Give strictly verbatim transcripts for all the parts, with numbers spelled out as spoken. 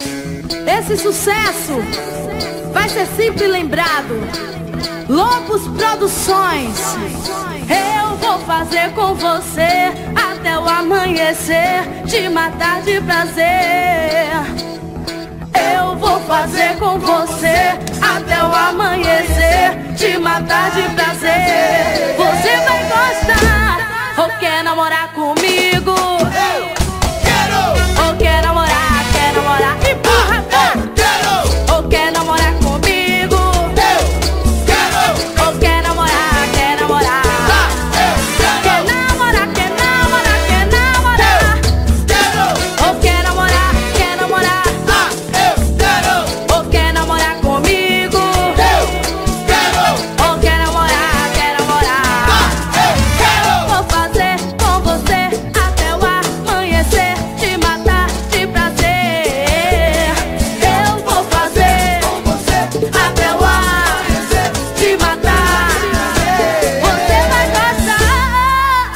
Esse sucesso vai ser sempre lembrado. Lobos Produções. Eu vou fazer com você até o amanhecer, te matar de prazer. Eu vou fazer com você até o amanhecer, te matar de prazer. Você vai gostar ou quer namorar comigo? Eu quero! Ou quer namorar, quer namorar? Empurra! Eu quero! Ou quer namorar comigo? Eu quero! Ou quer namorar, quer namorar? Eu Quer namorar, quer namorar, quer namorar? quero! Ou quer namorar, quer namorar? Ah, eu quero! Ou quer namorar comigo? Eu quero! Ou quer namorar, quer namorar? Ah, eu quero! Vou fazer com você até o amanhecer, te matar de prazer. Eu vou fazer Com você até o amanhecer, te matar. Você vai gostar.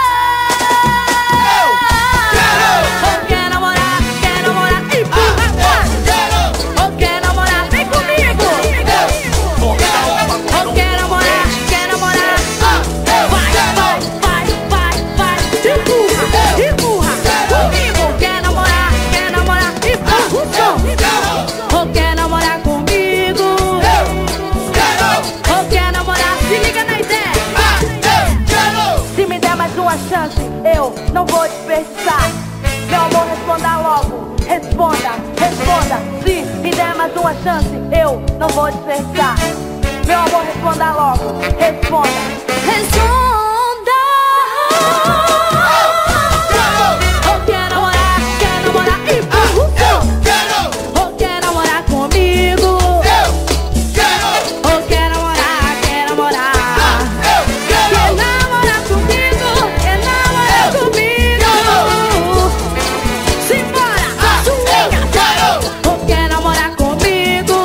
Ou quer namorar, quer namorar? Empurra, quero! ou quer namorar? Vem comigo. Ou quer namorar, quer namorar? Vai, vai, vai, vai, vai. Empurra, empurra. Comigo. Quer namorar, quer namorar? Empurra o som. Ou quer namorar comigo? Ou quer namorar? Se liga na ideia. Se me der mais uma chance, eu não vou desperdiçar. Meu amor, responda logo. Responda, responda. Se me der mais uma chance, eu não vou desperdiçar. Meu amor, responda logo. Responda, responda. Ou quer namorar, quer namorar? Empurra o som. Ou quer namorar comigo? Ou quer namorar, quer namorar? Quer namorar comigo? Quer namorar comigo? Simbora, swinga! Ou quer namorar comigo?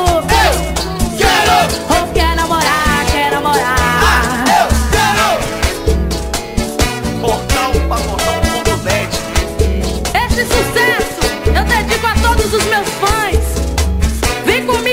Ou quer namorar, quer namorar? Portal pra portal ponto net. Esse sucesso eu dedico a todos os meus fãs. Vem comigo.